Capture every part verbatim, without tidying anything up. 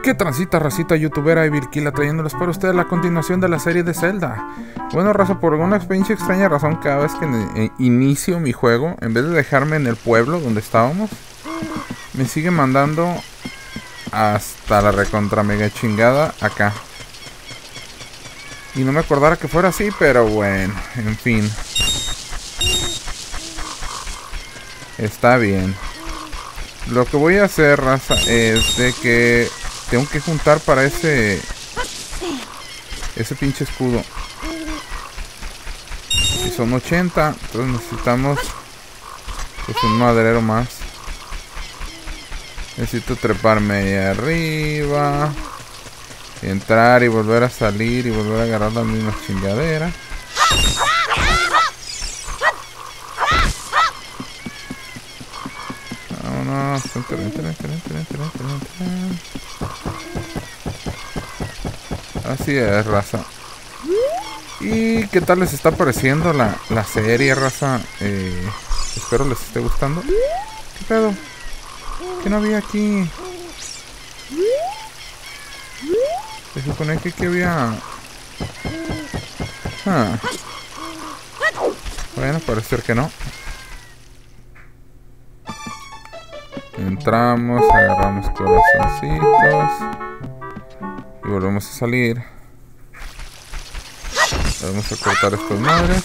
¿Qué transita, racita youtubera y Vilquila, trayéndoles para ustedes la continuación de la serie de Zelda? Bueno, raza, por alguna pinche extraña razón, cada vez que eh, inicio mi juego, en vez de dejarme en el pueblo donde estábamos, me sigue mandando hasta la recontra mega chingada acá. Y no me acordara que fuera así, pero bueno, en fin. Está bien. Lo que voy a hacer, raza, es de que tengo que juntar para ese ese pinche escudo. Y son ochenta, entonces necesitamos pues un maderero más. Necesito treparme ahí arriba, entrar y volver a salir y volver a agarrar las mismas chingaderas. Vámonos. Así es, raza. ¿Y qué tal les está pareciendo la, la serie, raza? Eh, espero les esté gustando. ¿Qué pedo? ¿Qué no había aquí? Se supone que aquí había... Ah. Bueno, parece ser que no. Entramos, agarramos corazoncitos y volvemos a salir. Vamos a cortar estas madres.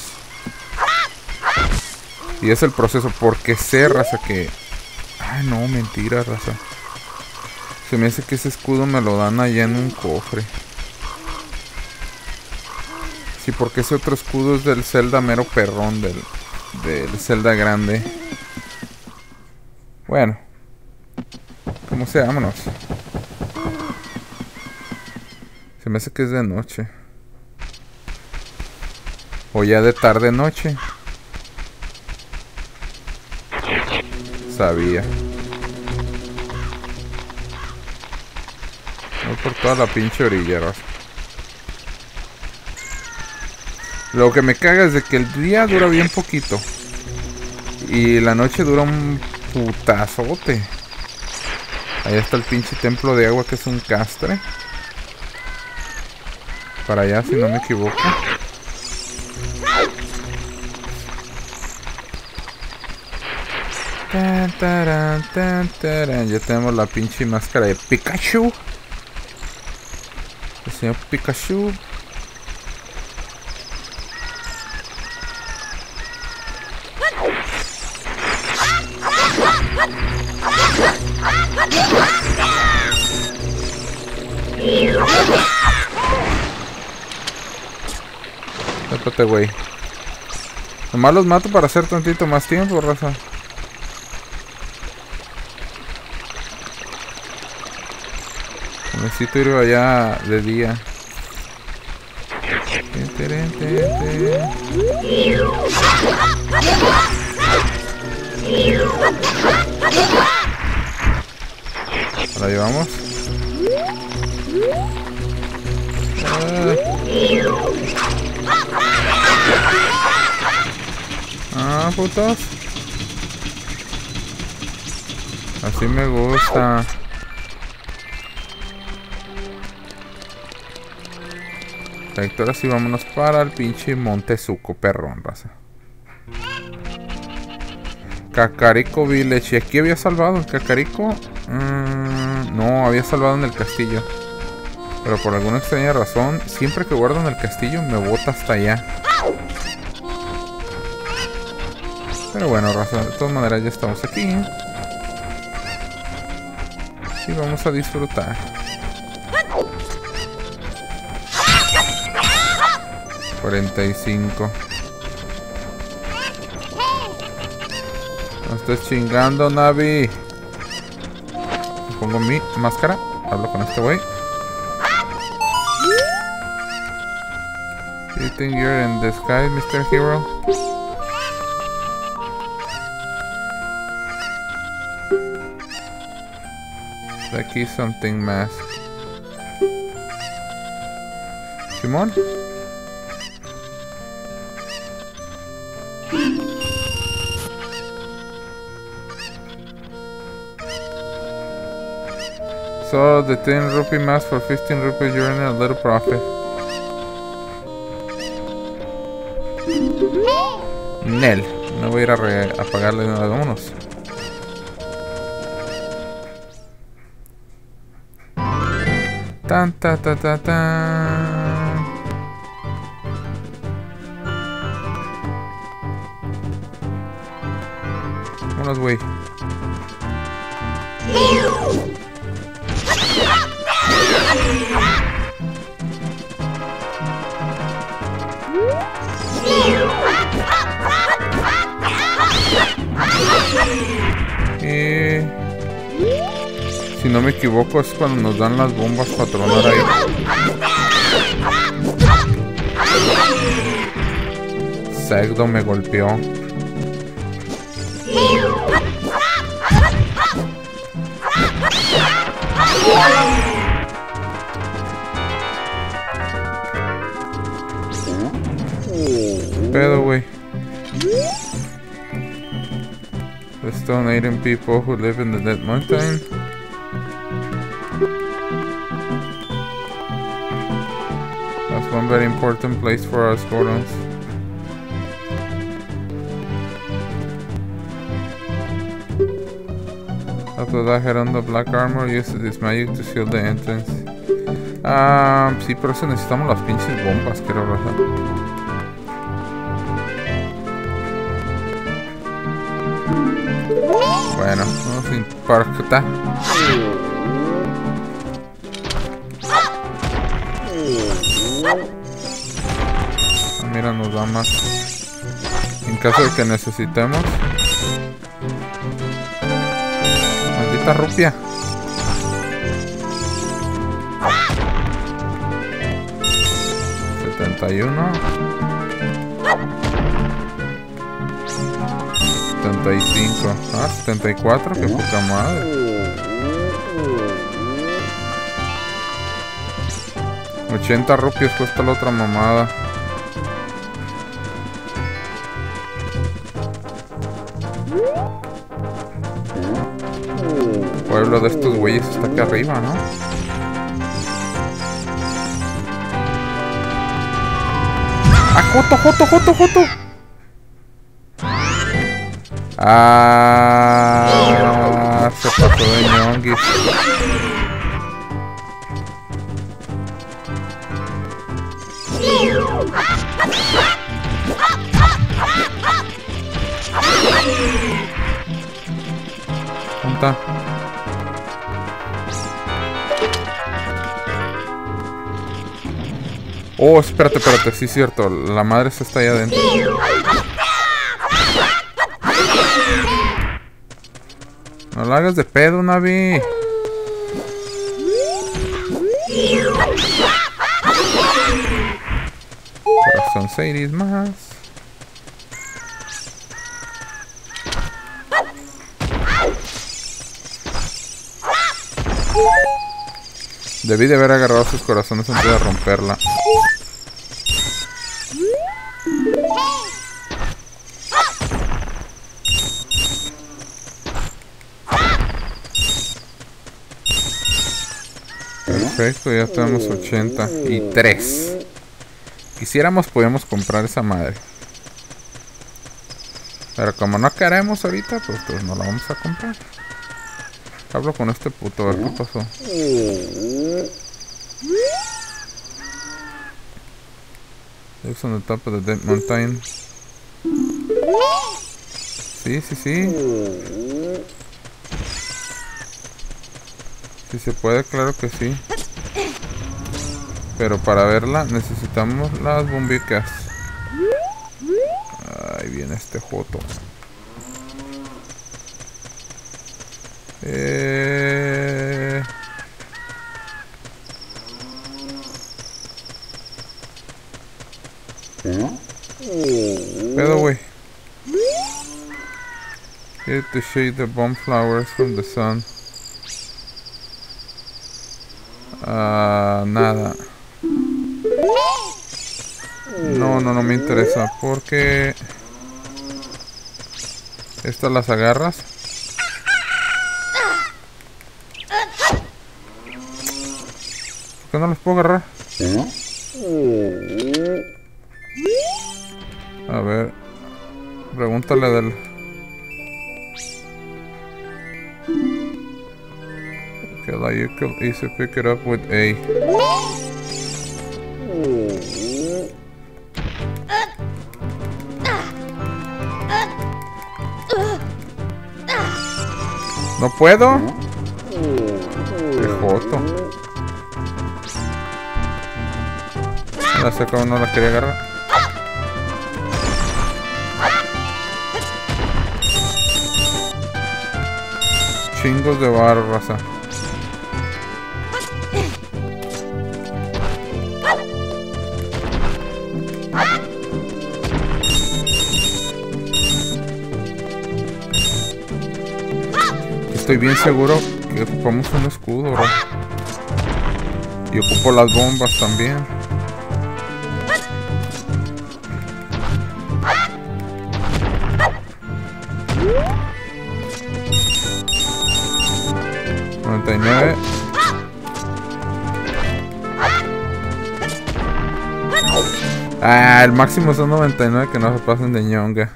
Y es el proceso, porque sé, raza, que... Ay, no, mentira, raza. Se me hace que ese escudo me lo dan allá en un cofre. Sí, porque ese otro escudo es del Zelda mero perrón, del, del Zelda grande. Bueno, como sea, vámonos. Se me hace que es de noche. O ya de tarde noche. Sabía. Voy por toda la pinche orilla, raza. Lo que me caga es de que el día dura bien poquito y la noche dura un putazote. Ahí está el pinche templo de agua, que es un castre. Para allá, si no me equivoco. Tan, taran, tan, taran. Ya tenemos la pinche máscara de Pikachu. El señor Pikachu. Espérate, güey. Nomás los mato para hacer tantito más tiempo, raza. Necesito ir allá de día. ¿La llevamos? Ah, putos. Así me gusta. Perfecto, ahora sí vámonos para el pinche Montezuko, perrón, raza. Kakariko Village. ¿Y aquí había salvado el Kakariko? Mm, no, había salvado en el castillo. Pero por alguna extraña razón, siempre que guardo en el castillo me bota hasta allá. Pero bueno, raza, de todas maneras ya estamos aquí. Y vamos a disfrutar. cuarenta y cinco. No estés chingando, Navi. Me pongo mi máscara. Hablo con este güey. You think you're in the sky, mister Hero? Aquí something mask. Simón. So the ten rupee mask for fifteen rupees, you earn a little profit. Nel, no voy a ir a, re a pagarle nada, vámonos. Tan ta ta ta ta. Vámonos, güey. Eh, si no me equivoco es cuando nos dan las bombas para tronar ahí. Segdo me golpeó. Pedo, güey. The stone eating people who live in the Dead Mountain. That's one very important place for us Gorons. After that, head on the black armor, use this magic to seal the entrance. Ah, sí, por eso necesitamos las pinches bombas, creo, ¿verdad? Bueno, no nos importa. Ah, mira, nos da más. En caso de que necesitemos. Maldita rupia. setenta y uno. setenta y cinco. Ah, setenta y cuatro, qué poca madre. ochenta rupias cuesta la otra mamada. El pueblo de estos güeyes está aquí arriba, ¿no? ¡Ah, joto, joto, joto, joto! Ah, se pasó de ñonguis. Punta. Oh, espérate, espérate, sí es cierto. La madre se está ahí adentro. No la hagas de pedo, Navi. Corazón seis más. Debí de haber agarrado sus corazones antes de romperla. Perfecto, ya tenemos ochenta y tres. Quisiéramos, podíamos comprar esa madre. Pero como no queremos ahorita, pues, pues no la vamos a comprar. Hablo con este puto, a ver qué pasó. Lives on the top of the Dead Mountain. Sí, sí, sí. Si se puede, claro que sí. Pero para verla necesitamos las bombicas. Ahí viene este joto. Eh... Pedo, güey. Here to shade the bomb flowers from the sun. Ah, uh, nada. No, no, no me interesa. Porque estas las agarras. ¿Por qué no los puedo agarrar? A ver. Pregúntale del... Okay, like you could easily pick it up with A. ¿No puedo? Qué joto. La sé cómo no la quería agarrar. Chingos de barro, raza. Estoy bien seguro que ocupamos un escudo, bro. Y ocupo las bombas también. noventa y nueve. Ah, el máximo son noventa y nueve, que no se pasen de ñonga.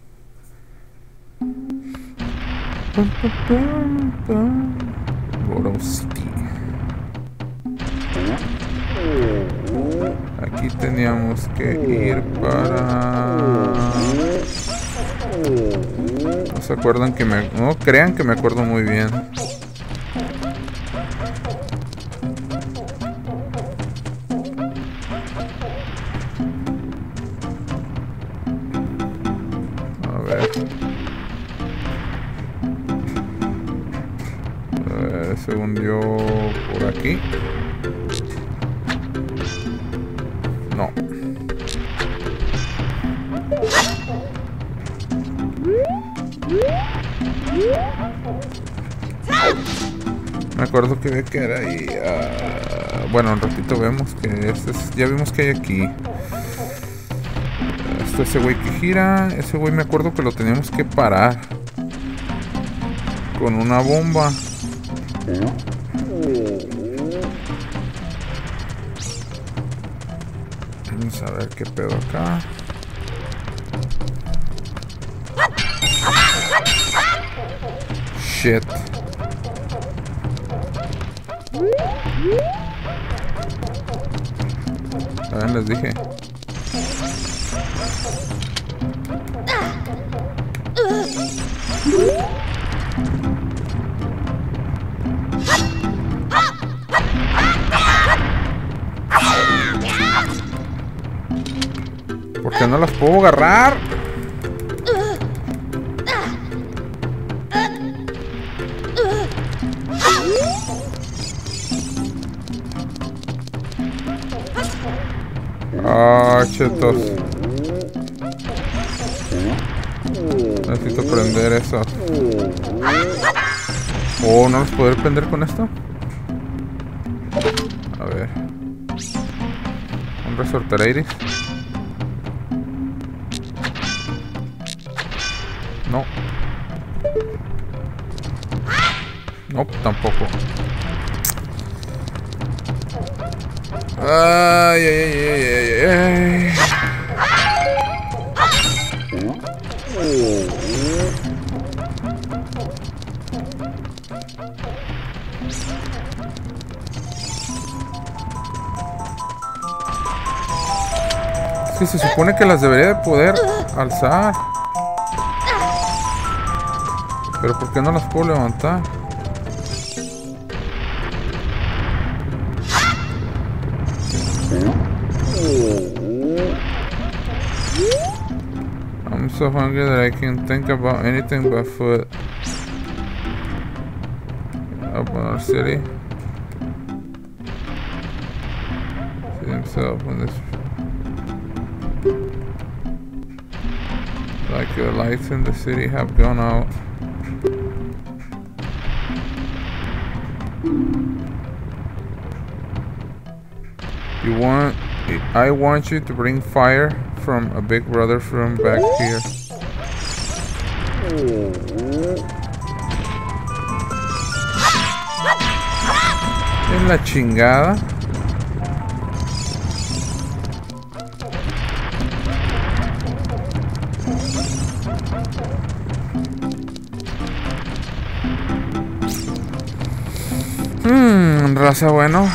Boro City. Aquí teníamos que ir para... No se acuerdan que me... No crean que me acuerdo muy bien. A ver... Según yo, por aquí. No. Me acuerdo que ve que era ahí. Uh, bueno, un ratito vemos que este es, ya vimos que hay aquí. Esto es ese güey que gira. Ese güey me acuerdo que lo teníamos que parar con una bomba. Vamos a ver qué pedo acá. Shit. A ver, les dije. ¿Por qué no las puedo agarrar? Ah, chetos. Necesito prender eso. Oh, ¿no los podré prender con esto? A ver. Un resorter iris. No. No, tampoco. Ay, ay, ay, ay, ay, ay. Es que se supone que las debería de poder alzar. Pero ¿por qué no las puedo levantar? I'm so hungry that I can't think about anything but food. Up on our city. See himself in this. Like the lights in the city have gone out. You want... I want you to bring fire from a big brother from back here. En la chingada. raza, bueno.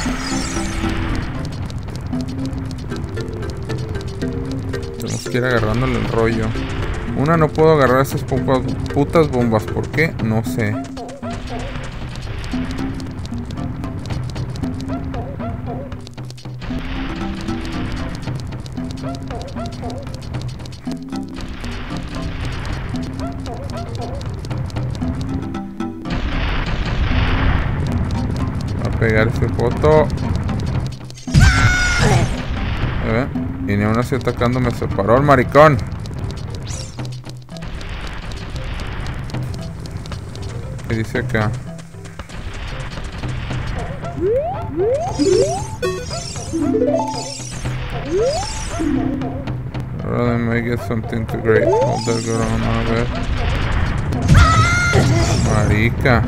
Tenemos que ir agarrándole el rollo. Una, no puedo agarrar esas putas bombas. ¿Por qué? No sé. Va a pegar ese foto. ¿Eh? Y ni aún así atacando me separó el maricón. ¿Qué dice acá? Rather may get something to great. Hold that girl on, a ver. Marica.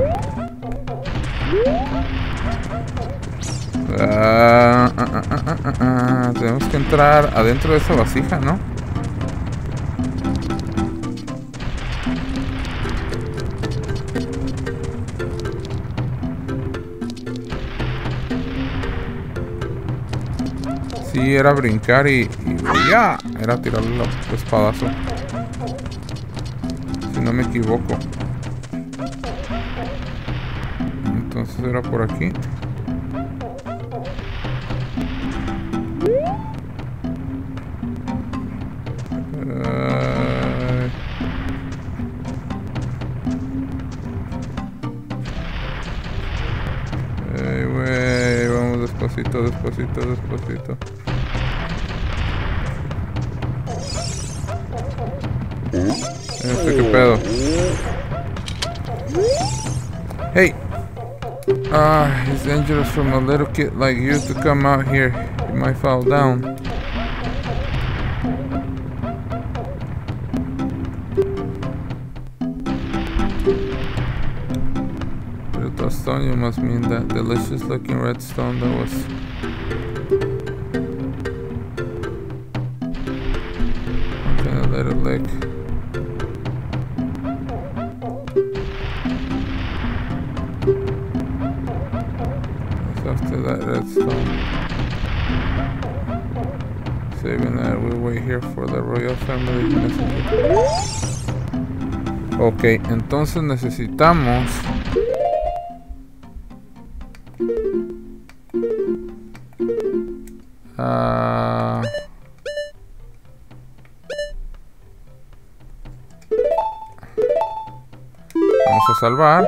Ah, ah, ah, ah, ah, ah. Tenemos que entrar adentro de esa vasija, ¿no? Sí, era brincar y, y ya, era tirarle el espadazo. Si no me equivoco. Entonces era por aquí. Ay, güey, vamos despacito, despacito, despacito. Este, ¿qué pedo? Hey! Ah, it's dangerous from a little kid like you to come out here. You might fall down. Little stone, you must mean that delicious looking red stone that was... Okay, a little lick. After that redstone, saving that, we'll wait here for the royal family messenger. Ok, entonces necesitamos uh, vamos a salvar.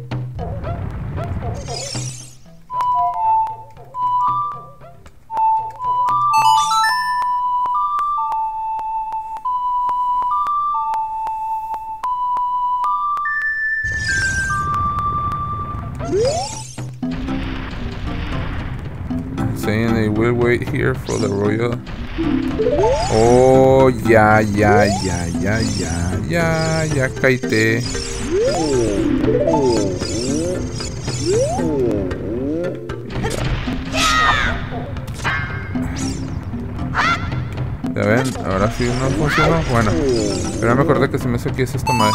Saying they will wait here for the royal. Oh, ya, ya, ya, ya, ya, ya, ya caíte. Ya ven, ahora sí no funcionó. Bueno, pero me acordé que se me hizo aquí es esta madre.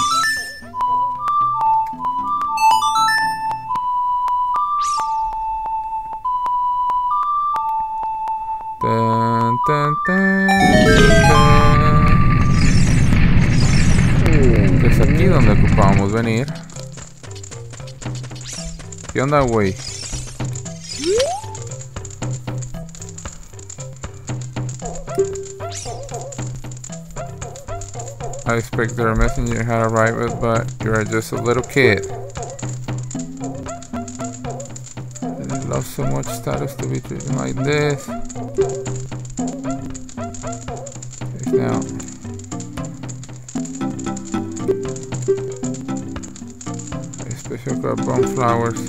Tan, tan, tan, tan. Es aquí donde ocupábamos venir. ¿Qué onda, güey? I expect that our messenger had arrived, but you are just a little kid. I love so much status to be treated like this. Now, a special crop brown flowers.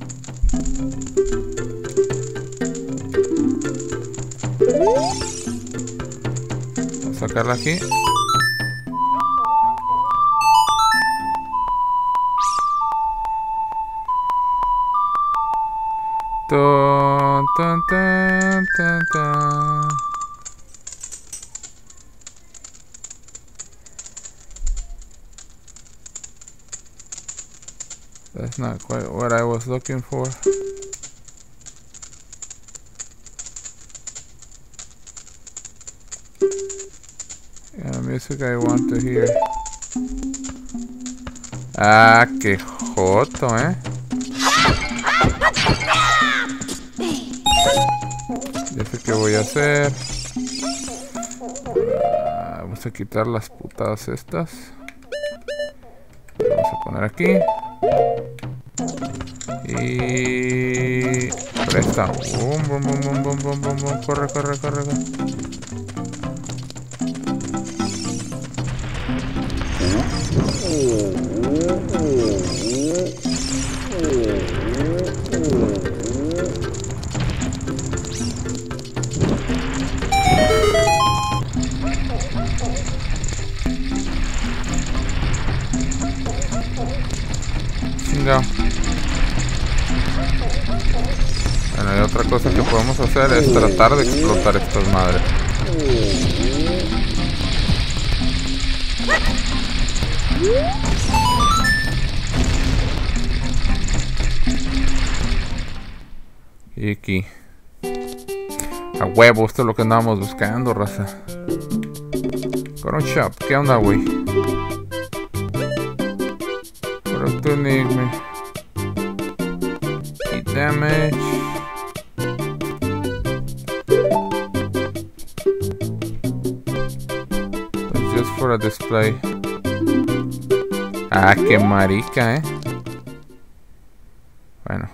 Vamos a sacarla aquí. Tan, tan, tan, tan, tan. That's not quite what I was looking for. music I want to hear. Ah, qué joto, eh. Ya sé qué voy a hacer. Ah, vamos a quitar las putadas estas. Vamos a poner aquí. Y... presta. Bum, bum, bum, bum, bum, bum, bum, bum. Corre, corre, corre, corre. Chingao. Bueno, y otra cosa que podemos hacer es tratar de explotar estas madres. Y aquí. A huevo, esto es lo que andábamos buscando, raza. Coron Shop, ¿qué onda, güey? Product Enigma. Y damage. It's just for a display. Ah, qué marica, eh. Bueno.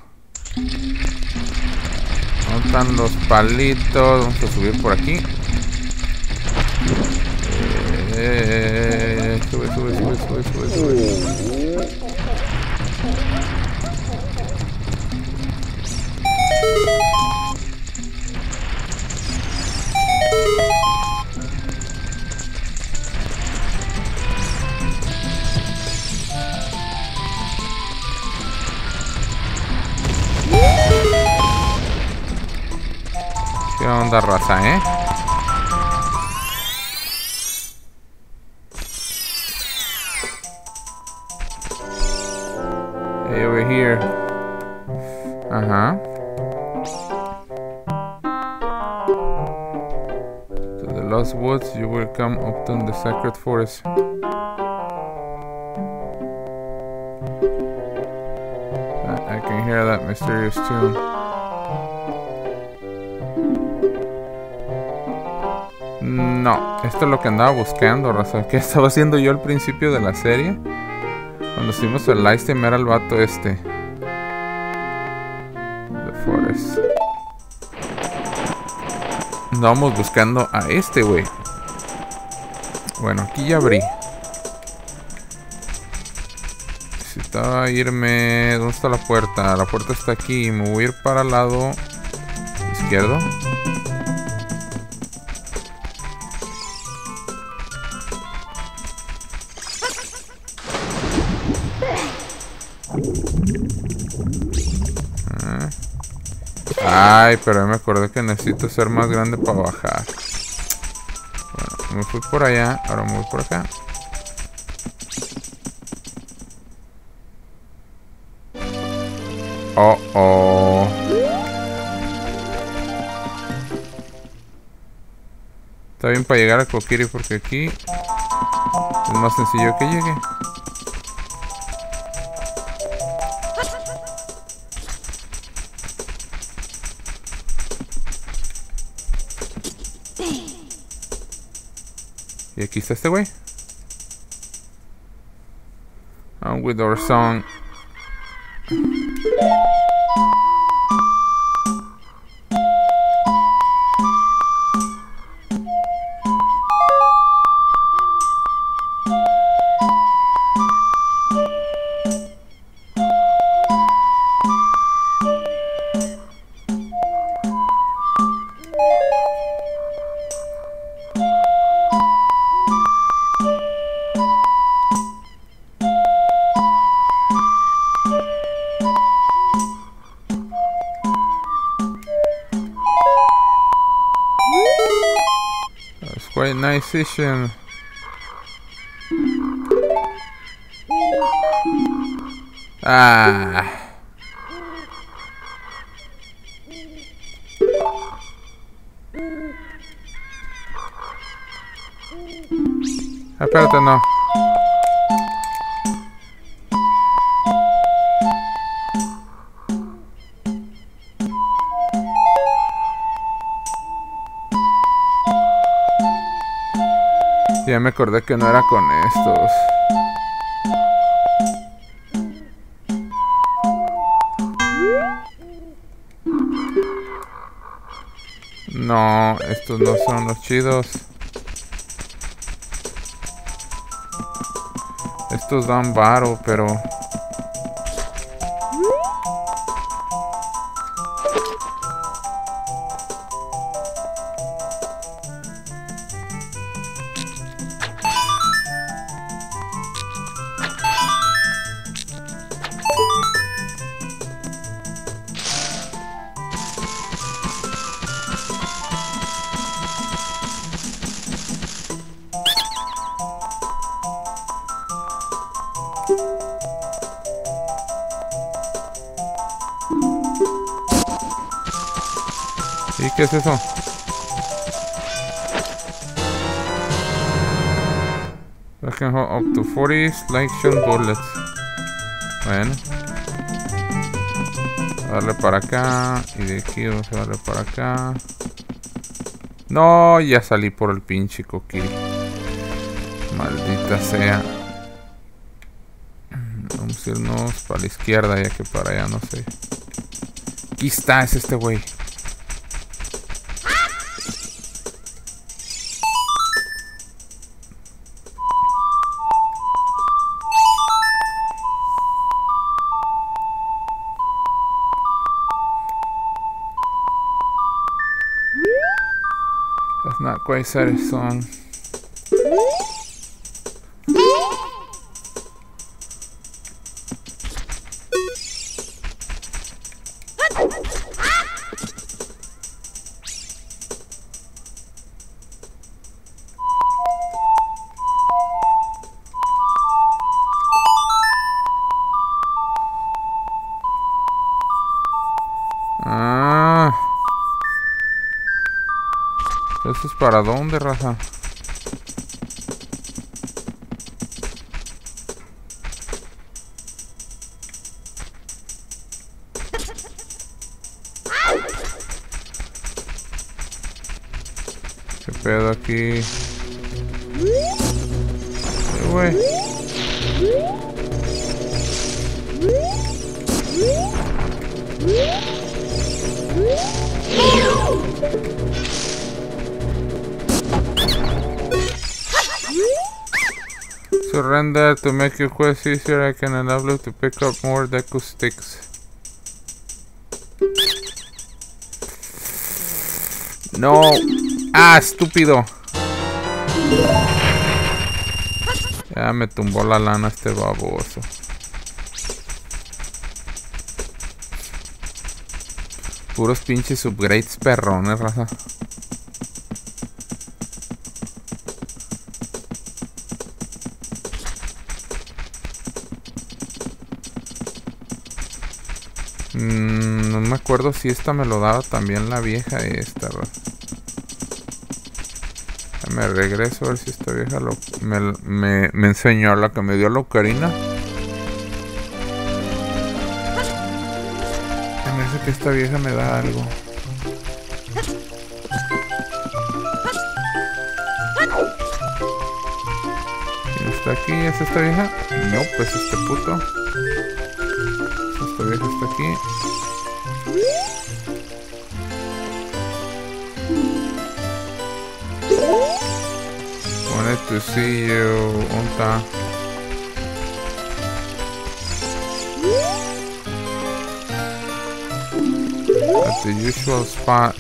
¿Dónde están los palitos? Vamos a subir por aquí. Eh, sube, sube, sube, sube, sube, sube. ¿Qué onda, raza, eh? Hey, over here. Ajá. To the Lost Woods, you will come up to the Sacred Forest. I, I can hear that mysterious tune. No, esto es lo que andaba buscando, raza. ¿Qué estaba haciendo yo al principio de la serie? Cuando estuvimos el livestream era el vato este. The Forest. Andábamos buscando a este, güey. Bueno, aquí ya abrí. Necesitaba irme... ¿Dónde está la puerta? La puerta está aquí. Me voy a ir para el lado izquierdo. Ay, pero me acordé que necesito ser más grande para bajar. Bueno, me fui por allá. Ahora me voy por acá. Oh, oh. Está bien para llegar a Kokiri porque aquí es más sencillo que llegue. Y aquí está este güey. On with our song. Quite nice session. Ah. Espérate, no. Ya me acordé que no era con estos. No, estos no son los chidos. Estos dan varo, pero... ¿Y qué es eso? I can hold up to forty selection bullets. Bueno. Darle para acá. Y de aquí vamos a darle para acá. No, ya salí por el pinche coquí. Maldita sea. Vamos a irnos para la izquierda, ya que para allá no sé. Aquí está, es este güey. That's not quite satisfying. Ah. ¿Eso es para dónde, raza? ¿Qué pedo aquí? ¿Qué güey? Surrender to make your quest easier. I can enable you to pick up more Deku sticks. No. Ah, estúpido. Ya me tumbó la lana este baboso. Puros pinches upgrades perrones, raza. Mm, no me acuerdo si esta me lo daba también la vieja esta, raza. Me regreso a ver si esta vieja lo, me, me, me enseñó la que me dio la ocarina. Me dice que esta vieja me da algo. ¿Quién está aquí? ¿Es esta vieja? No, pues este puto. Esta vieja está aquí. Wanted to see you. Onta. At the usual spot.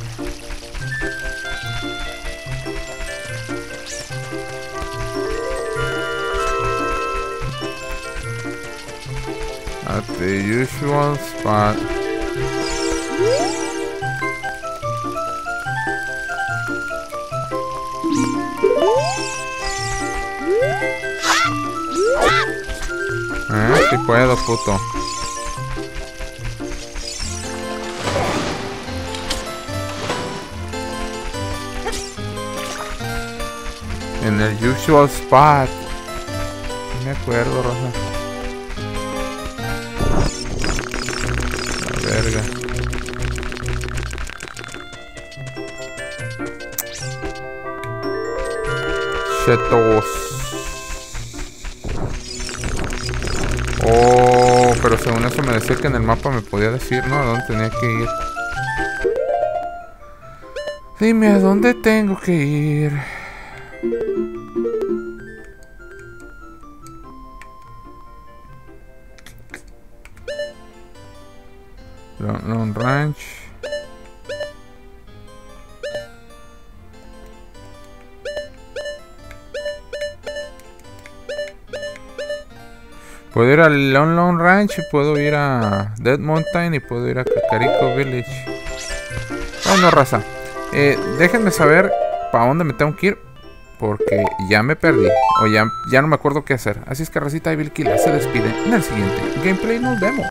At the usual spot. Eh, si puedo, puto. En el usual spot. No me acuerdo, Rosa. La verga. Chetos. Oh, pero según eso me decía que en el mapa me podía decir, ¿no? A dónde tenía que ir. Dime a dónde tengo que ir. Lone Ranch. Puedo ir al Lone Lone Ranch y puedo ir a Dead Mountain y puedo ir a Kakariko Village. Bueno, raza, eh, déjenme saber para dónde me tengo que ir, porque ya me perdí o ya, ya no me acuerdo qué hacer. Así es que, racita, Evil Killa se despide. En el siguiente gameplay nos vemos.